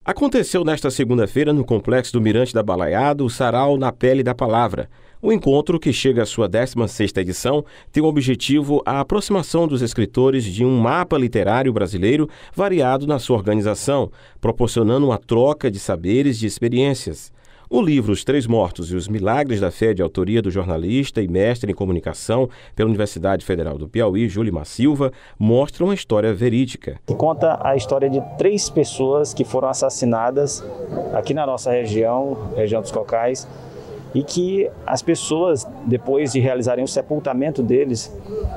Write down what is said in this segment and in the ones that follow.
Aconteceu nesta segunda-feira, no Complexo do Mirante da Balaiada, o Sarau na Pele da Palavra. O encontro, que chega à sua 16ª edição, tem o objetivo a aproximação dos escritores de um mapa literário brasileiro variado na sua organização, proporcionando uma troca de saberes e de experiências. O livro Os Três Mortos e os Milagres da Fé, de autoria do jornalista e mestre em comunicação pela Universidade Federal do Piauí, Júlimar Silva, mostra uma história verídica. Conta a história de 3 pessoas que foram assassinadas aqui na nossa região dos Cocais, e que as pessoas, depois de realizarem o sepultamento deles,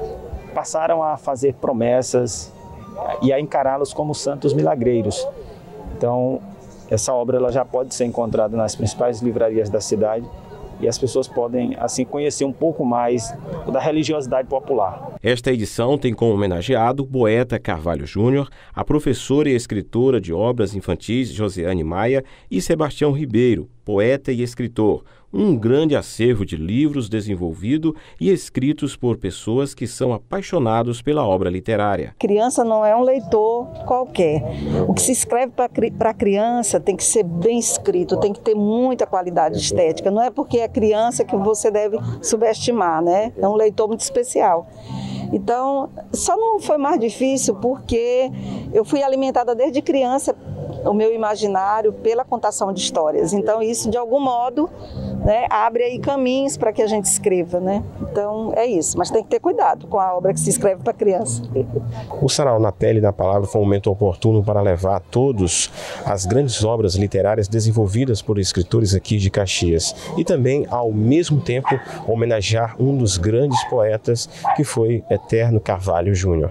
passaram a fazer promessas e a encará-los como santos milagreiros. Então, essa obra ela já pode ser encontrada nas principais livrarias da cidade e as pessoas podem, assim, conhecer um pouco mais da religiosidade popular. Esta edição tem como homenageado o poeta Carvalho Júnior, a professora e escritora de obras infantis Josiane Maia e Sebastião Ribeiro, poeta e escritor. Um grande acervo de livros desenvolvido e escritos por pessoas que são apaixonados pela obra literária. Criança não é um leitor qualquer. O que se escreve para a criança tem que ser bem escrito, tem que ter muita qualidade estética. Não é porque é criança que você deve subestimar, né? É um leitor muito especial. Então, só não foi mais difícil porque eu fui alimentada desde criança, o meu imaginário, pela contação de histórias. Então, isso, de algum modo, né, abre aí caminhos para que a gente escreva, né? Então, é isso. Mas tem que ter cuidado com a obra que se escreve para criança. O Sarau na Pele da Palavra foi um momento oportuno para levar a todos as grandes obras literárias desenvolvidas por escritores aqui de Caxias. E também, ao mesmo tempo, homenagear um dos grandes poetas, que foi Eterno Carvalho Júnior.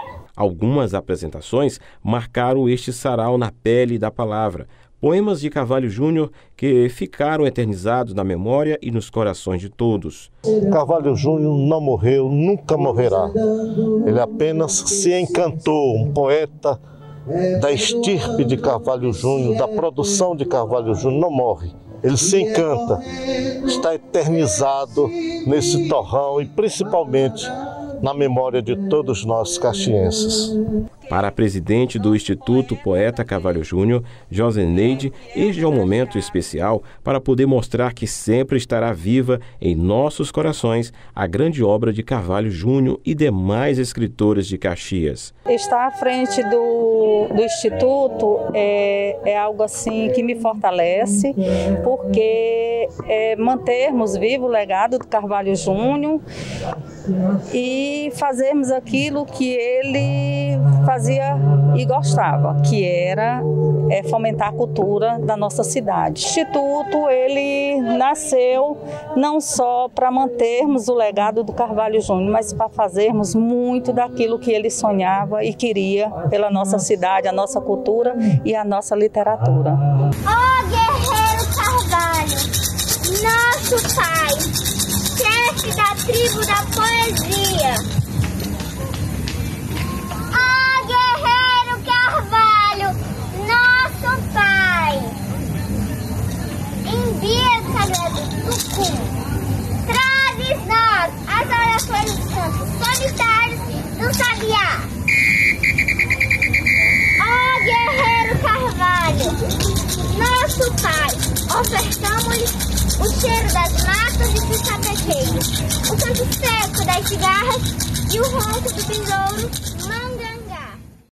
Algumas apresentações marcaram este Sarau na Pele da Palavra. Poemas de Carvalho Júnior que ficaram eternizados na memória e nos corações de todos. Carvalho Júnior não morreu, nunca morrerá. Ele apenas se encantou, um poeta da estirpe de Carvalho Júnior, da produção de Carvalho Júnior, não morre. Ele se encanta, está eternizado nesse torrão e principalmente na memória de todos nós caxienses. Para a presidente do Instituto Poeta Carvalho Júnior, Joseneide, este é um momento especial para poder mostrar que sempre estará viva em nossos corações a grande obra de Carvalho Júnior e demais escritores de Caxias. Estar à frente do Instituto é algo assim que me fortalece, porque mantermos vivo o legado do Carvalho Júnior e fazermos aquilo que ele fazia e gostava, que era fomentar a cultura da nossa cidade. O Instituto, ele nasceu não só para mantermos o legado do Carvalho Júnior, mas para fazermos muito daquilo que ele sonhava e queria pela nossa cidade, a nossa cultura e a nossa literatura. Ó guerreiro Carvalho, nosso pai, chefe da tribo da poesia. Trazes nós as orações dos santos solitários do Sabiá. Ó guerreiro Carvalho, nosso pai, ofertamos-lhe o cheiro das matas e dos sapeteiros, o canto seco das cigarras e o ronco do besouro.